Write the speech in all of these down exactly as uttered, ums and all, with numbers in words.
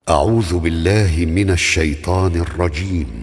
أعوذ بالله من الشيطان الرجيم.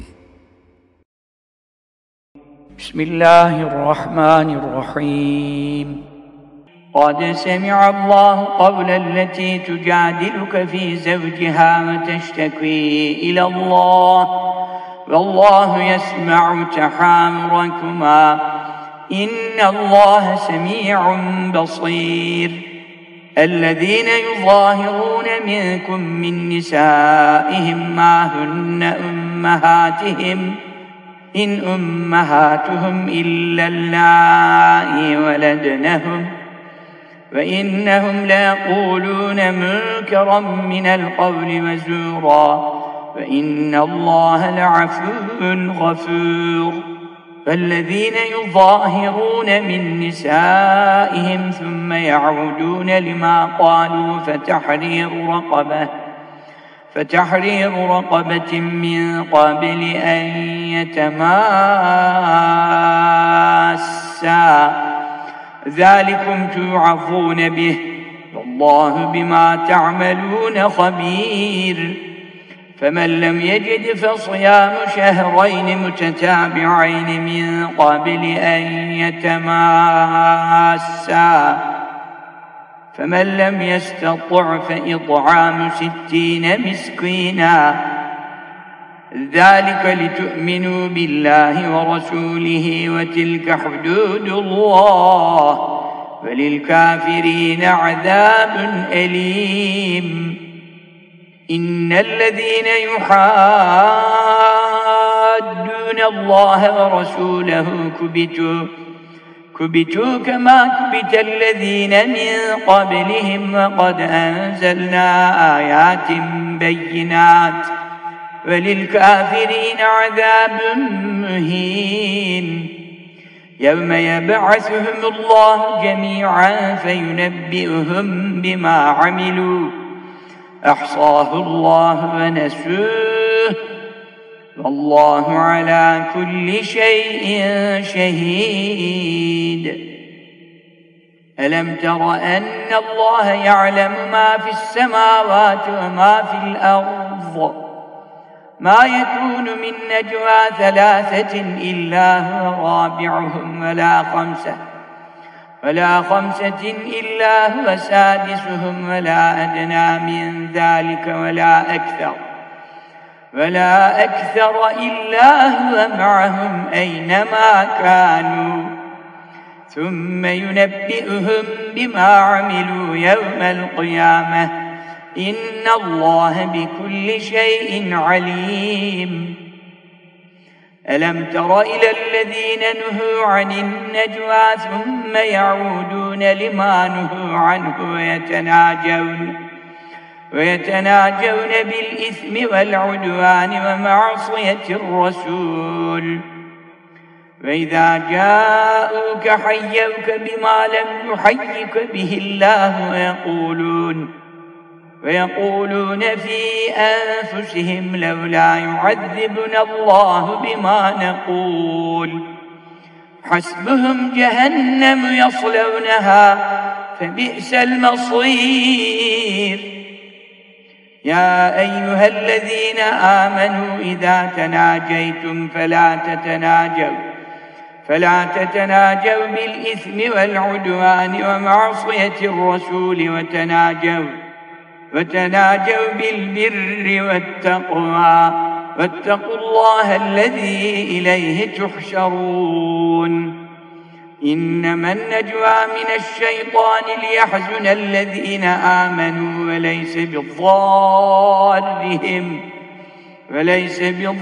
بسم الله الرحمن الرحيم. قد سمع الله قول التي تجادلك في زوجها وتشتكي إلى الله والله يسمع تحاوركما إن الله سميع بصير. الذين يظاهرون منكم من نسائهم ما هن أمهاتهم إن أمهاتهم إلا اللائي ولدنهم وإنهم ليقولون منكرا من القول وزورا وإن الله لعفو غفور. فالذين يظاهرون من نسائهم ثم يعودون لما قالوا فتحرير رقبة فتحرير رقبة من قبل أن يتماسا ذلكم توعظون به والله بما تعملون خبير. فمن لم يجد فصيام شهرين متتابعين من قبل أن يتماسا فمن لم يستطع فإطعام ستين مسكينا ذلك لتؤمنوا بالله ورسوله وتلك حدود الله وللكافرين عذاب أليم. إن الذين يحادون الله ورسوله كبتوا كبتوا كما كبت الذين من قبلهم وقد أنزلنا آيات بينات وللكافرين عذاب مهين. يوم يبعثهم الله جميعا فينبئهم بما عملوا أحصاه الله ونسوه والله على كل شيء شهيد. ألم تر أن الله يعلم ما في السماوات وما في الأرض ما يكون من نجوى ثلاثة إلا هو رابعهم ولا خمسة ولا خمسة إلا هو سادسهم ولا أدنى من ذلك ولا أكثر ولا أكثر إلا هو معهم أينما كانوا ثم ينبئهم بما عملوا يوم القيامة إن الله بكل شيء عليم. ألم تر إلى الذين نهوا عن النجوى ثم يعودون لما نهوا عنه ويتناجون ويتناجون بالإثم والعدوان ومعصية الرسول وإذا جاءوك حيوك بما لم يحيك به الله ويقولون ويقولون في أنفسهم لولا يعذبنا الله بما نقول حسبهم جهنم يصلونها فبئس المصير. يا أيها الذين آمنوا إذا تناجيتم فلا تتناجوا فلا تتناجوا بالإثم والعدوان ومعصية الرسول وتناجوا وتناجوا بالبر والتقوى واتقوا الله الذي إليه تحشرون. إنما النجوى من الشيطان ليحزن الذين آمنوا وليس بضارهم وليس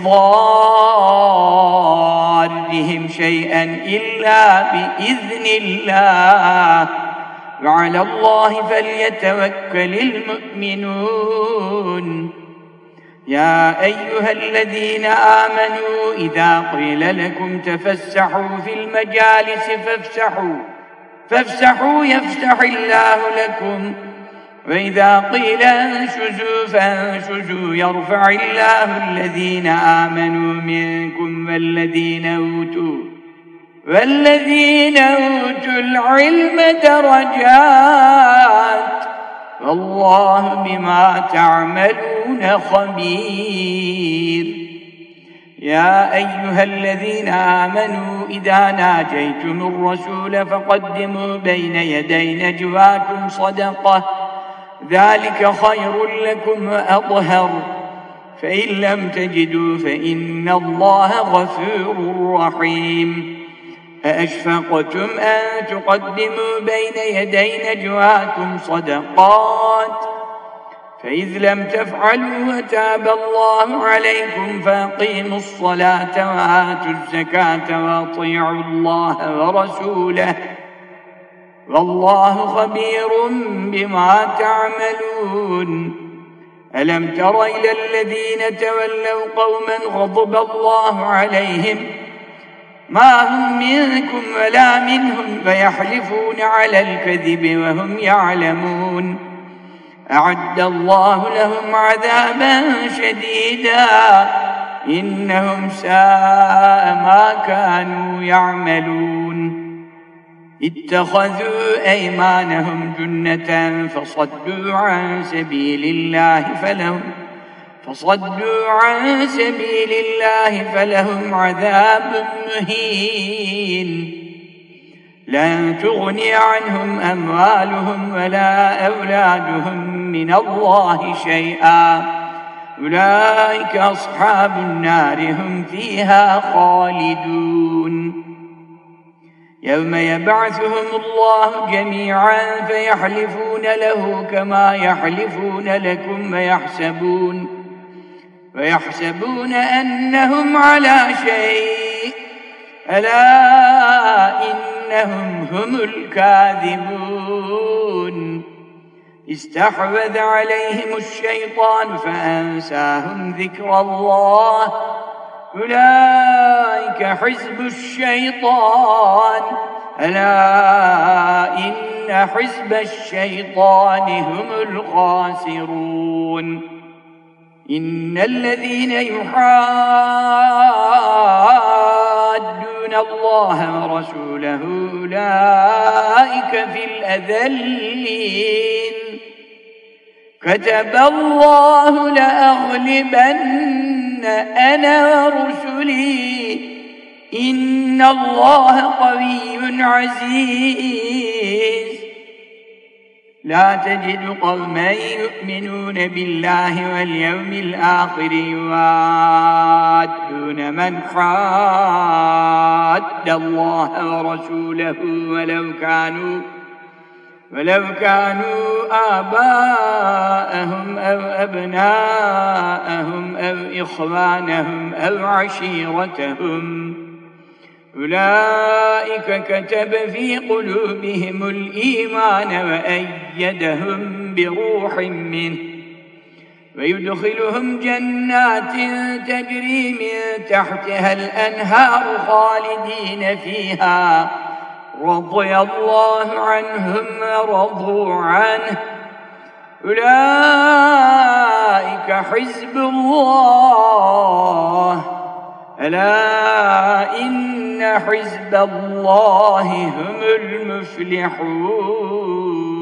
بضارهم شيئا إلا بإذن الله وعلى الله فليتوكل المؤمنون. يا أيها الذين آمنوا إذا قيل لكم تفسحوا في المجالس فافسحوا فافسحوا يفسح الله لكم وإذا قيل انشزوا فانشزوا يرفع الله الذين آمنوا منكم والذين أوتوا والذين أوتوا العلم درجات والله بما تعملون خبير. يا أيها الذين آمنوا إذا ناجيتم الرسول فقدموا بين يدي نجواكم صدقة ذلك خير لكم وأطهر، فإن لم تجدوا فإن الله غفور رحيم. أأشفقتم أن تقدموا بين يدي نجواكم صدقات فإذ لم تفعلوا وتاب الله عليكم فأقيموا الصلاة وآتوا الزكاة وأطيعوا الله ورسوله والله خبير بما تعملون. ألم تر إلى الذين تولوا قوما غضب الله عليهم ما هم منكم ولا منهم فيحلفون على الكذب وهم يعلمون أعد الله لهم عذابا شديدا إنهم ساء ما كانوا يعملون. اتخذوا أيمانهم جنة فصدوا عن سبيل الله فلهم فصدوا عن سبيل الله فلهم عذاب مهين. لن تغني عنهم أموالهم ولا أولادهم من الله شيئا أولئك أصحاب النار هم فيها خالدون. يوم يبعثهم الله جميعا فيحلفون له كما يحلفون لكم ويحسبون ويحسبون أنهم على شيء ألا إنهم هم الكاذبون. استحوذ عليهم الشيطان فأنساهم ذكر الله أولئك حزب الشيطان ألا إن حزب الشيطان هم الخاسرون. إن الذين يحادون الله ورسوله أولئك في الأذلين. كتب الله لأغلبن أنا ورسلي إن الله قوي عزيز. لا تجد قوما يؤمنون بالله واليوم الآخر يوادون من حاد الله ورسوله ولو كانوا ولو كانوا آباءهم أو أبناءهم أو إخوانهم أو عشيرتهم أولئك كتب في قلوبهم الإيمان وأيدهم بروح منه ويدخلهم جنات تجري من تحتها الأنهار خالدين فيها رضي الله عنهم ورضوا عنه أولئك حزب الله ألا إن حزب الله هم المفلحون.